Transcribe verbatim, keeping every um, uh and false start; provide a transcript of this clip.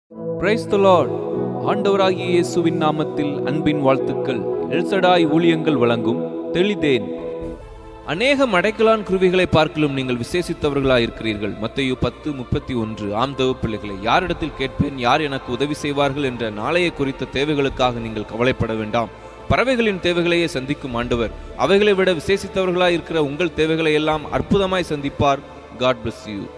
Praise the Lord. ஆண்டவராகிய இயேசுவின் நாமத்தில் அன்பின் வாழ்த்துக்கள். எல்சடாய் ஊழியங்கள் வழங்கும் தெளிதேன். அநேக மடைக்கலான் குருவிகளை பார்க்கலும் நீங்கள் விசேஷித்தவர்களாய் இருக்கிறீர்கள். மத்தேயு பத்து முப்பத்தி ஒன்று. ஆம் தேவ பிள்ளைகளை, யாரிடத்தில் கேட்பேன், யார் எனக்கு உதவி செய்வார்கள் என்ற நாளைய குறித்த தேவைகளுக்காக நீங்கள் கவலைப்பட வேண்டாம். பறவைகளின் தேவைகளையே சந்திக்கும் ஆண்டவர் அவைகளை விட விசேஷித்தவர்களாய் இருக்கிற உங்கள் தேவைகளை எல்லாம் அற்புதமாய் சந்திப்பார். God bless you.